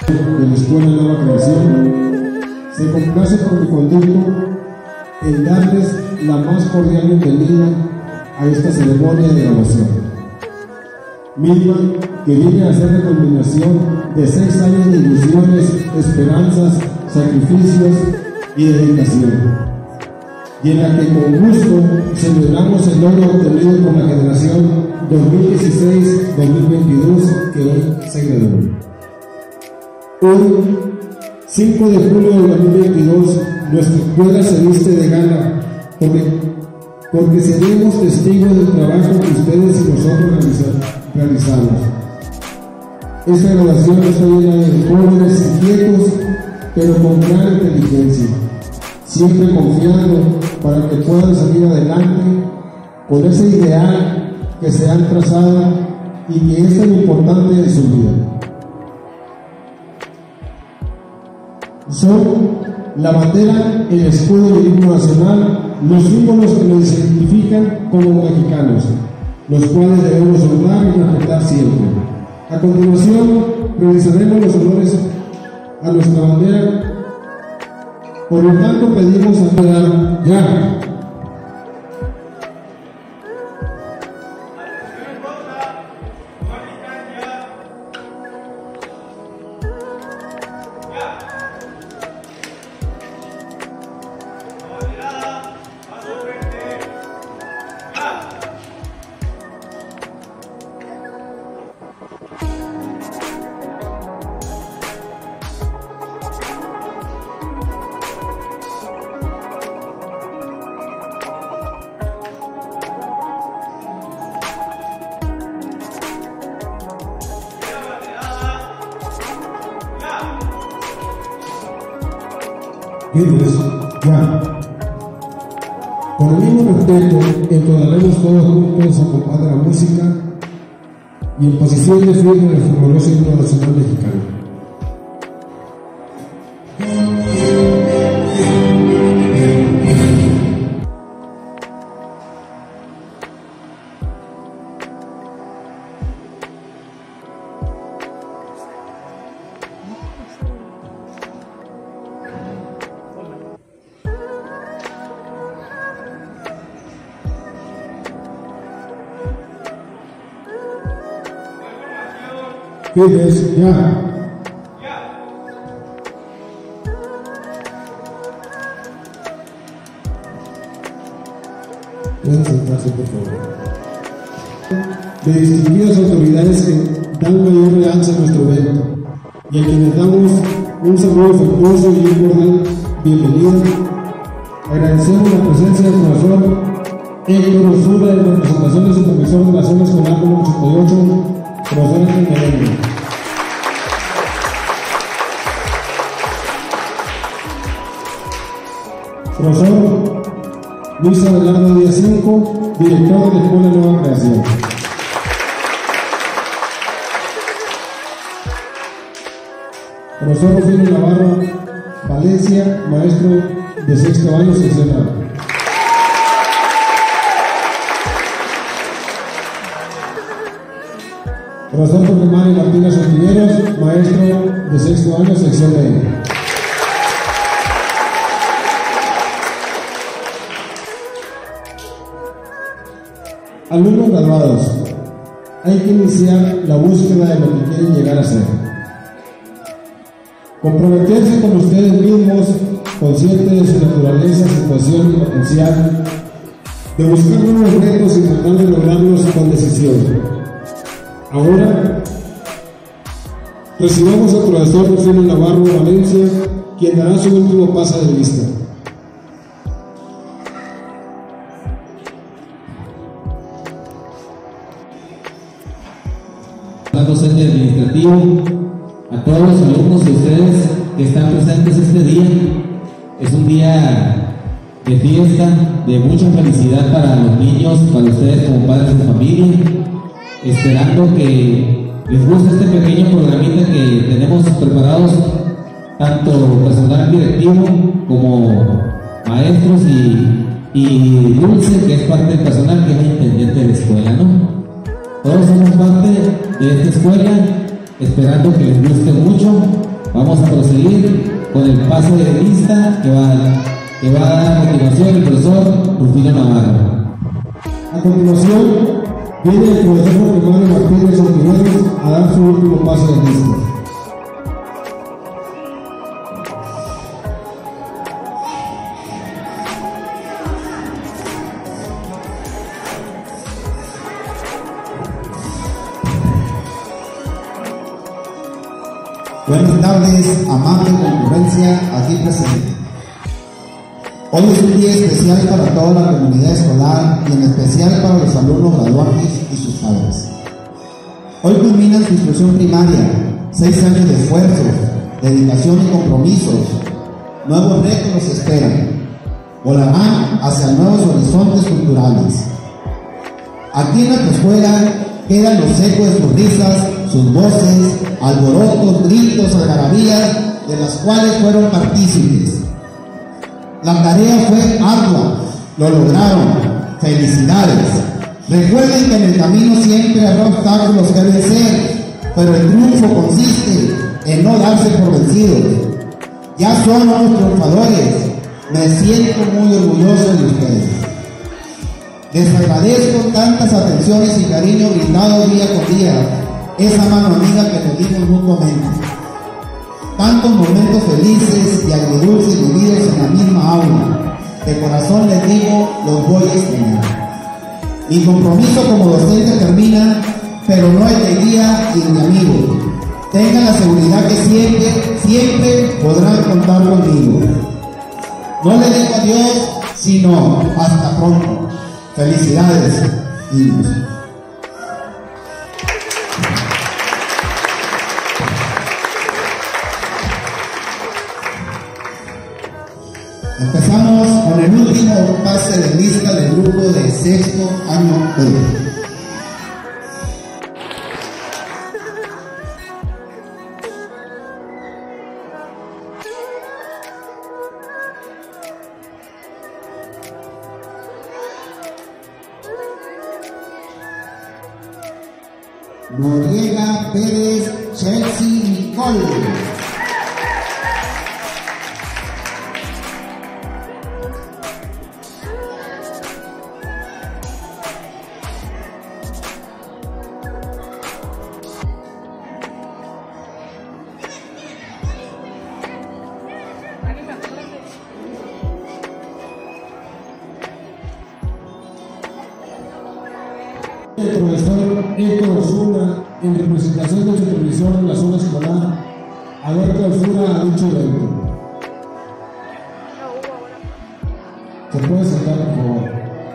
de la Escuela Nueva Creación se complace por mi conducto en darles la más cordial bienvenida a esta ceremonia de graduación, misma que viene a ser la culminación de 6 años de ilusiones, esperanzas, sacrificios y dedicación, y en la que con gusto celebramos el logro obtenido por la generación 2016-2022 que hoy se graduó. Hoy, 5 de julio de 2022, nuestra escuela se viste de gala porque seremos testigos del trabajo que ustedes y nosotros realizamos. Esta graduación está llena de jóvenes inquietos, pero con gran inteligencia, siempre confiando para que puedan salir adelante con ese ideal que se han trazado y que es tan importante en su vida. Son la bandera, el escudo y el himno nacional, los símbolos que nos identifican como mexicanos, los cuales debemos honrar y respetar siempre. A continuación, realizaremos los honores a nuestra bandera. Por lo tanto, pedimos a ya. Ya. Con el mismo respeto, entonaremos todos juntos a compás de la música y en posición de firme del fabuloso himno nacional mexicano. Pides, ya. Pueden sentarse, por favor. De distinguidas autoridades que dan mayor realce a nuestro evento y a quienes damos un saludo afectuoso y un cordial bienvenido. Agradecemos la presencia del profesor Héctor Osuna en representación de su profesor de Relaciones Escolar número 88, profesor Ángel Meléndez. Profesor Luis Abelardo Díaz 5, director de la Escuela Nueva Creación. Profesor Rufino Navarro Valencia, maestro de 6º año, sección A. Profesor Jorge Mario Martínez Ortiveros, maestro de 6º año, sección B. Alumnos graduados, hay que iniciar la búsqueda de lo que quieren llegar a ser. Comprometerse con ustedes mismos, conscientes de su naturaleza, situación y potencial, de buscar nuevos retos y tratar de lograrlos con decisión. Ahora, recibamos al profesor Rufino Navarro Valencia, quien dará su último paso de lista. Docente administrativo, a todos los alumnos de ustedes que están presentes este día. Es un día de fiesta, de mucha felicidad para los niños, para ustedes como padres de familia, esperando que les guste este pequeño programita que tenemos preparados, tanto personal directivo como maestros y Dulce, que es parte del personal, que es la intendente de la escuela, ¿no? Todos somos parte de esta escuela, esperando que les guste mucho Vamos a proseguir con el pase de lista que va a dar a continuación el profesor Rufino Navarro. A continuación, viene el profesor primario Martínez Ortiveros a dar su último pase de lista. Buenas tardes, amable concurrencia aquí presente. Hoy es un día especial para toda la comunidad escolar y en especial para los alumnos graduantes y sus padres. Hoy culminan su instrucción primaria, 6 años de esfuerzos, dedicación y compromisos. Nuevos retos los esperan. Volarán hacia nuevos horizontes culturales. Aquí en nuestra escuela quedan los ecos de sus risas, sus voces, alborotos, gritos, algarabías, de las cuales fueron partícipes. La tarea fue ardua, lo lograron, felicidades. Recuerden que en el camino siempre habrá obstáculos que vencer, pero el triunfo consiste en no darse por vencidos. Ya son unos triunfadores, me siento muy orgulloso de ustedes. Les agradezco tantas atenciones y cariño brindado día con día, esa mano amiga que nos dimos mutuamente. Tantos momentos felices y agridulces vividos en la misma aula. De corazón les digo, los voy a extrañar. Mi compromiso como docente termina, pero no es de guía y de amigo. Tengan la seguridad que siempre podrán contar conmigo. No les digo adiós, sino hasta pronto. Felicidades, niños. Empezamos con el último pase de lista del grupo de sexto año B. Noriega Pérez Chelsea Nicole. El profesor Héctor Osuna, en representación del supervisor de la zona escolar, a dar clausura a dicho evento. ¿Se puede sentar, por favor?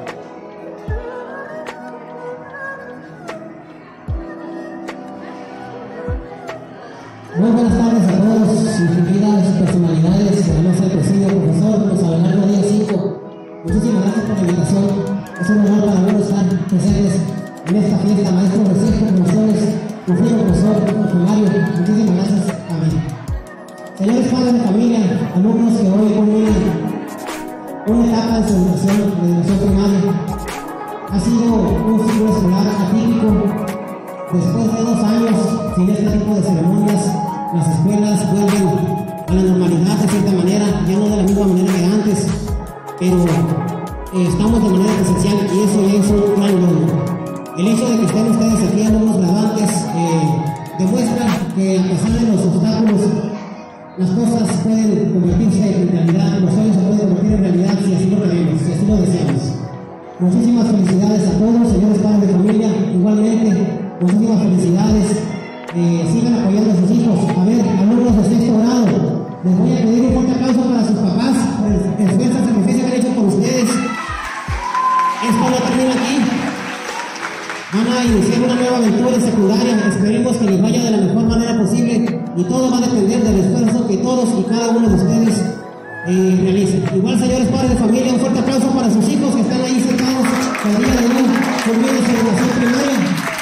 Muy buenas tardes a todos, sus queridas personalidades, además del presidio, profesor Luis Abelardo Díaz 5. Muchísimas gracias por la invitación. Es un honor para mí estar presentes en esta fiesta, maestros, recién profesores, Rufino, profesor primario. Muchísimas gracias a mí. Señores padres de familia, alumnos que hoy culminan una etapa de su educación primaria. Ha sido un ciclo escolar atípico. Después de 2 años sin este tipo de ceremonias, las escuelas vuelven a la normalidad de cierta manera, ya no de la misma manera que antes, pero estamos de manera presencial y eso ya es un gran logro. El hecho de que estén ustedes aquí, alumnos graduantes, demuestra que a pesar de los obstáculos, las cosas pueden convertirse en realidad, los sueños se pueden convertir en realidad si así lo queremos, si así lo deseamos. Muchísimas felicidades a todos, señores padres de familia, igualmente. Muchísimas felicidades, sigan apoyando a sus hijos. A ver, alumnos de sexto grado, les voy a pedir un fuerte aplauso para sus papás por el esfuerzo y sacrificio que han hecho por ustedes. Esto no termina aquí, van a iniciar una nueva aventura en secundaria. Esperemos que les vaya de la mejor manera posible y todo va a depender del esfuerzo que todos y cada uno de ustedes realicen. Igual, señores padres de familia, un fuerte aplauso para sus hijos que están ahí sentados el día de hoy conmigo en su educación primaria.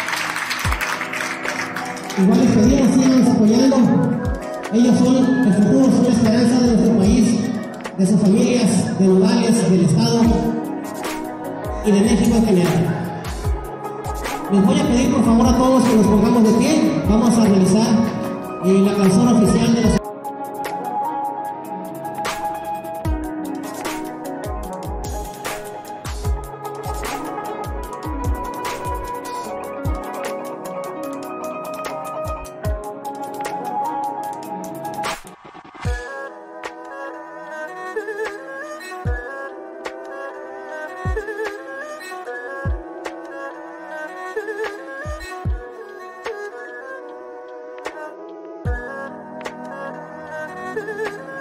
Igual les pedimos, síganos apoyando. Ellos son el futuro, son la esperanza de nuestro país, de sus familias, de Nogales, del Estado y de México en general. Les voy a pedir por favor a todos que nos pongamos de pie. Vamos a realizar la canción oficial de los... Thank you.